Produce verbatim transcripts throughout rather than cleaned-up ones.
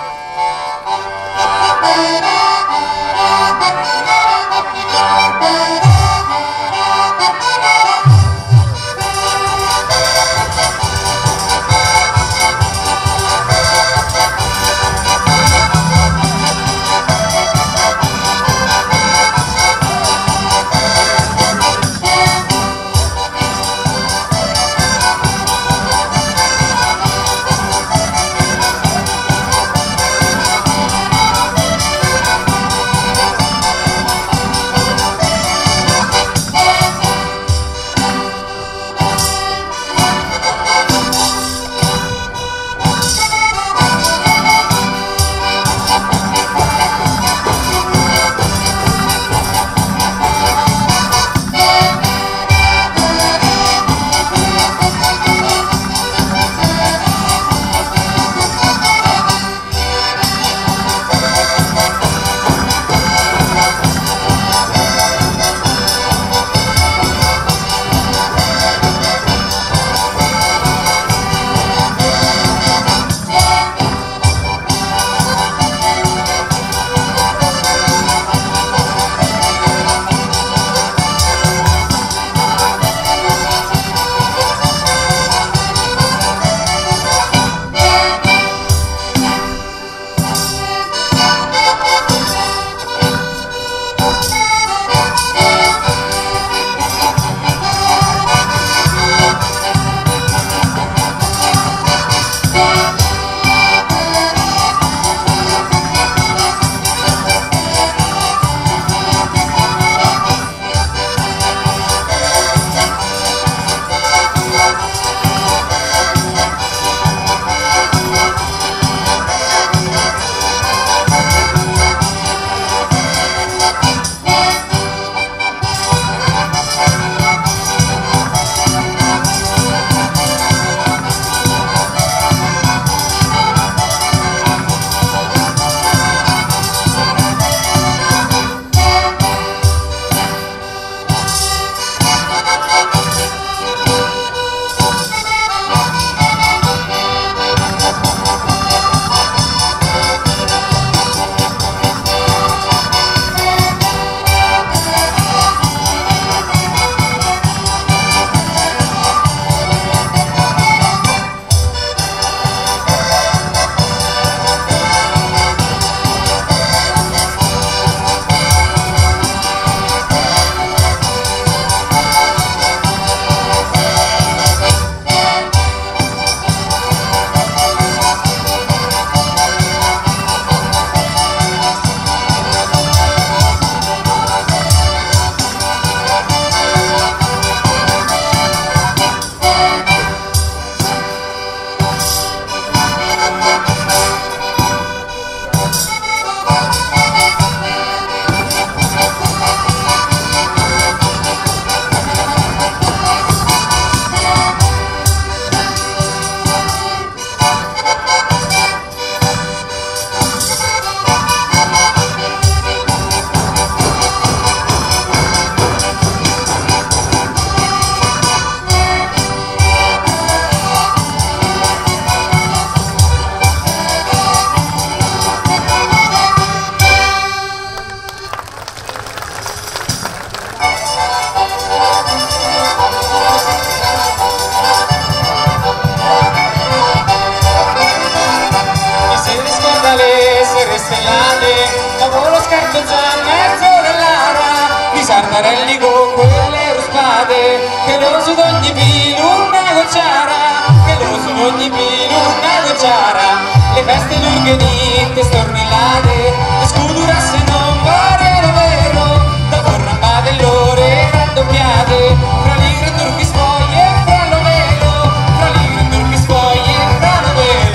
Sardarelli con quelle ruspate, che lo su ogni pino una gocciara, che lo su ogni pino una gocciara, le feste lunghe niente stornellate, le scudurasse non variano vero, da forramba dell'ore raddoppiate, fra li grandurchi spoglie e fra l'ovelo, fra li grandurchi spoglie e fra l'ovelo.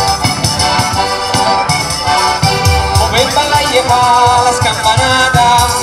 Fa la scampanata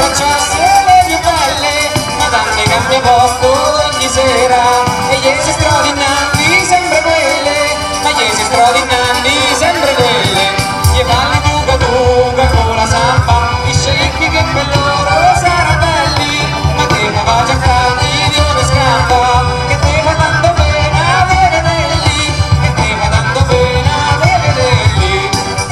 abbracciasse le più belle, Madame cambia posto ogni sera, e gli si strodinanti sempre quelle, ma gli si strodinanti sempre quelle, gli fanno duca duca con la samba, i sceicchi che per loro sarà belli, ma che ne va già fatti di una scampa, che te fa tanto bene a vederli, che te fa tanto bene a vederli.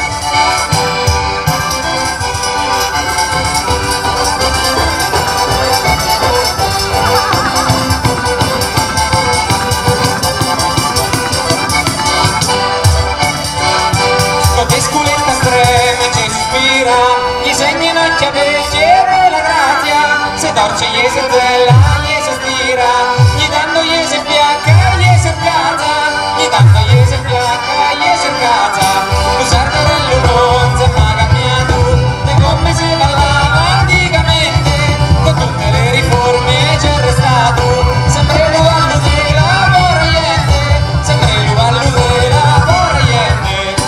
Scoletta streme ci sospira, gli segni in occhia piacere la grazia, se torce gli si zella, gli si stira, gli danno gli si fiacca, gli si piazza, gli danno gli si fiacca, gli si piazza, lo sardarello non si è mai cambiato, e come si ballava anticamente, con tutte le riforme c'è restato, sempre il luvallo della Boraiente, sempre il luvallo della Boraiente.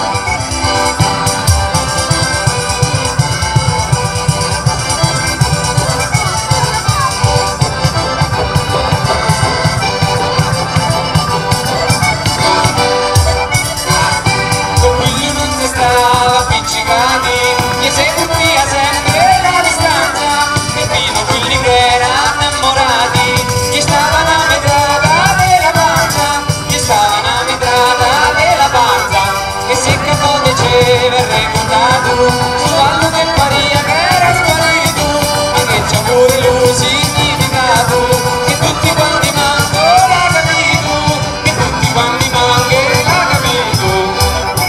Gli si cucchia sempre la distanza, e fino a quelli che erano innamorati, gli stavano a mitrata della pancia, gli stavano a mitrata della panza, e se capo diceva il ricordato, su allo che paria che era sparito, ma che c'ha pure lui significato, che tutti quanti manco l'ha capito, che tutti quanti manco l'ha capito.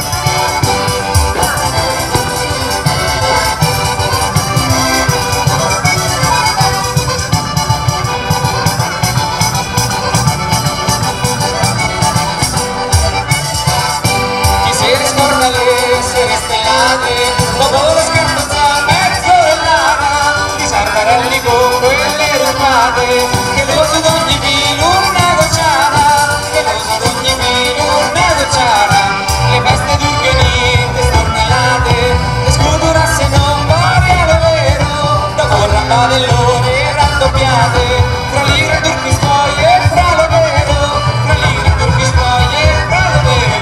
Dopo le scarpazzate mezzo dell'ara, di sardarelli con quelle rubate, che lo su d'ogni filo una gocciata, che lo su d'ogni filo una gocciata, le feste d'urghenite stornellate, le scudurasse non varia lo vero, dopo il rambadellone raddoppiate, fra lire e turchi spoglie e fra lo vero, fra lire e turchi spoglie e fra lo vero.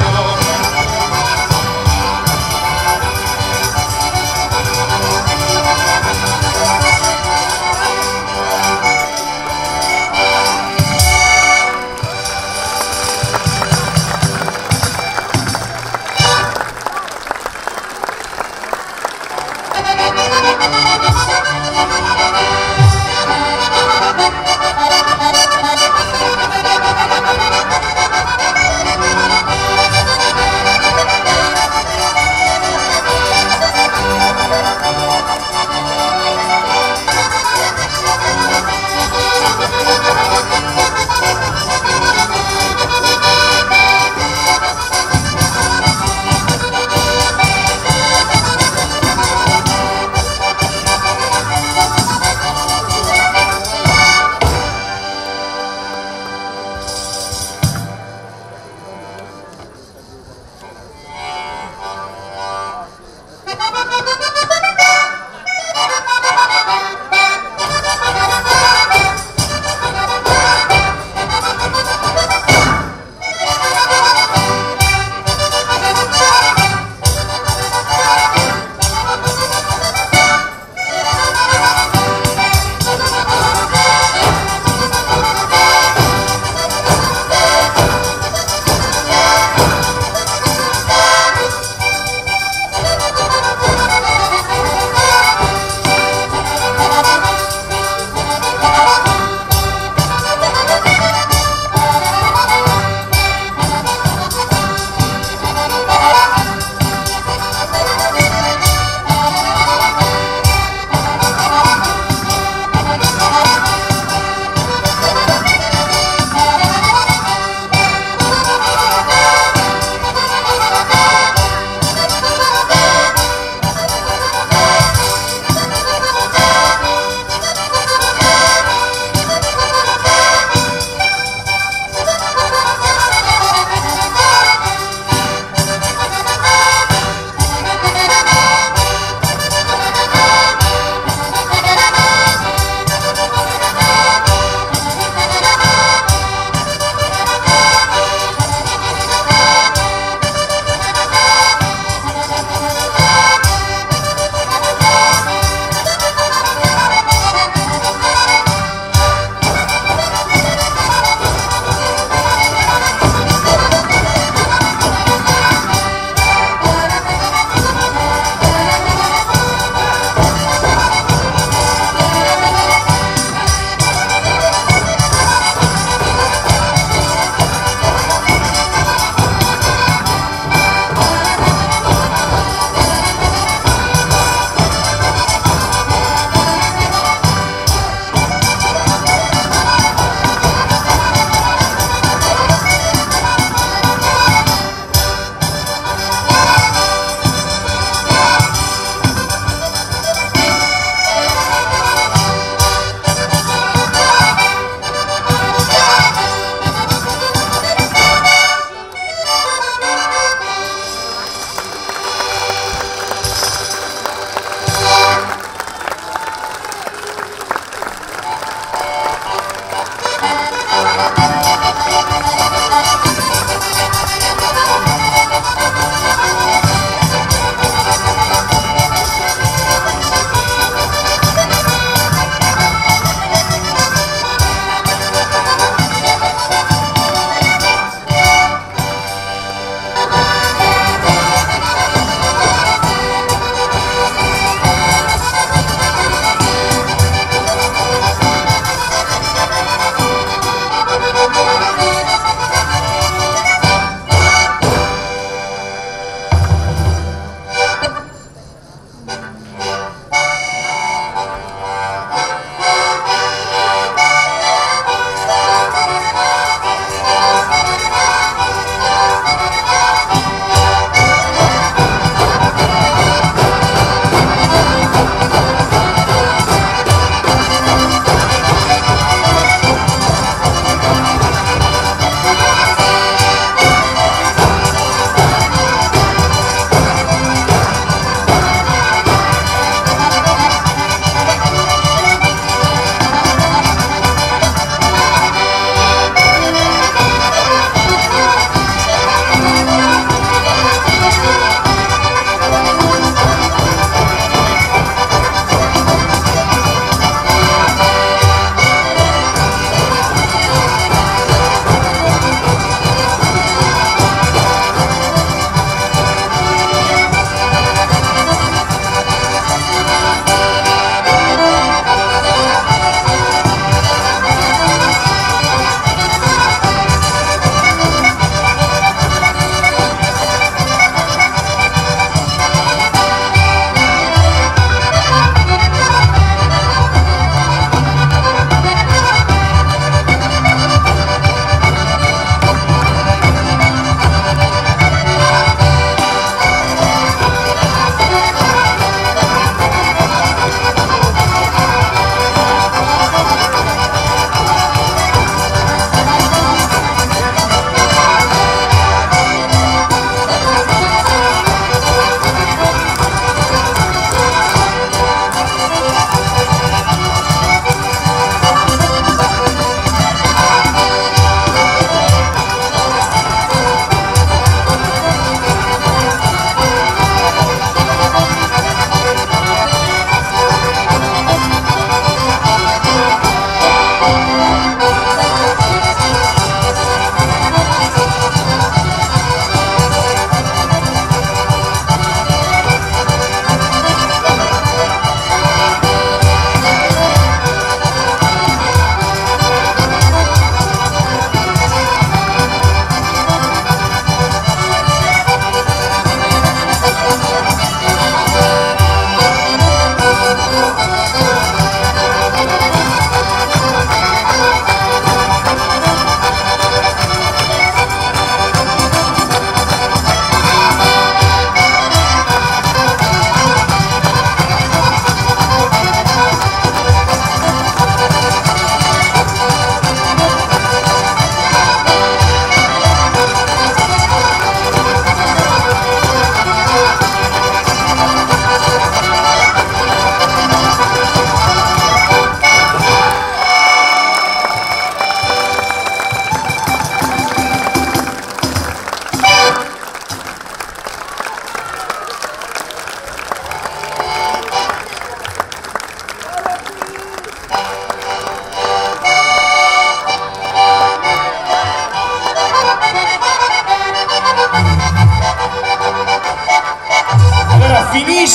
Thank you.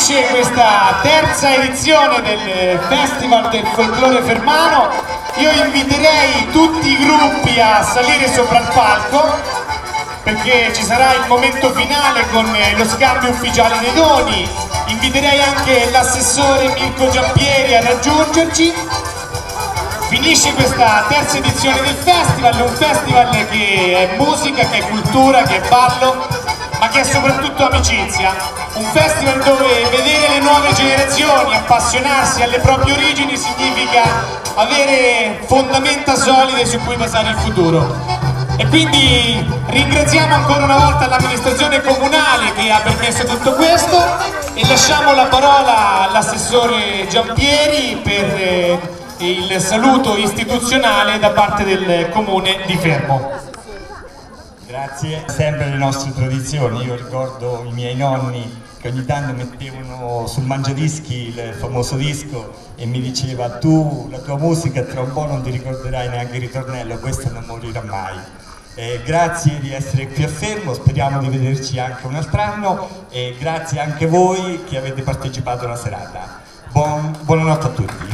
finisce questa terza edizione del Festival del Folklore Fermano. Io inviterei tutti i gruppi a salire sopra il palco, perché ci sarà il momento finale con lo scambio ufficiale dei doni. Inviterei anche l'assessore Mirko Giampieri a raggiungerci. Finisce questa terza edizione del festival, un festival che è musica, che è cultura, che è ballo, ma che è soprattutto amicizia. Un festival dove vedere le nuove generazioni appassionarsi alle proprie origini significa avere fondamenta solide su cui basare il futuro. E quindi ringraziamo ancora una volta l'amministrazione comunale che ha permesso tutto questo e lasciamo la parola all'assessore Giampieri per il saluto istituzionale da parte del comune di Fermo. Grazie, sempre le nostre tradizioni. Io ricordo i miei nonni che ogni tanto mettevano sul mangiadischi il famoso disco e mi diceva: tu la tua musica tra un po' non ti ricorderai neanche il ritornello, questo non morirà mai. Eh, grazie di essere qui a Fermo, speriamo di vederci anche un altro anno e grazie anche a voi che avete partecipato alla serata. Buon, buonanotte a tutti.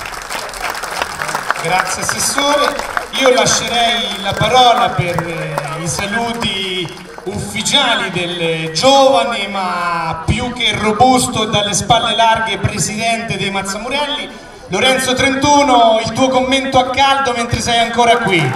Grazie Assessore. Io lascerei la parola per eh, i saluti ufficiali del giovane ma più che robusto e dalle spalle larghe presidente dei Mazzamurelli, Lorenzo trentuno, il tuo commento a caldo mentre sei ancora qui.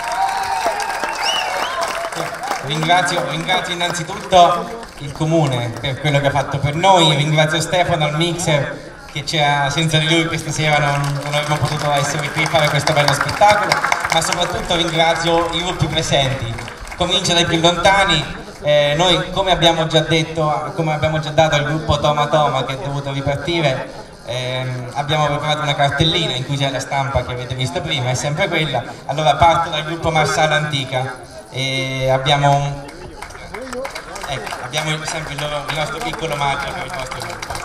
Ringrazio, ringrazio innanzitutto il comune per quello che ha fatto per noi, ringrazio Stefano al mixer che senza di lui questa sera non, non avremmo potuto essere qui a fare questo bello spettacolo, ma soprattutto ringrazio i gruppi presenti. Comincia dai più lontani, eh, noi come abbiamo già detto, come abbiamo già dato al gruppo Toma Toma che è dovuto ripartire, ehm, abbiamo preparato una cartellina in cui c'è la stampa che avete visto prima, è sempre quella. Allora parto dal gruppo Marsala Antica e abbiamo, ecco, abbiamo sempre il, loro, il nostro piccolo omaggio per il nostro gruppo.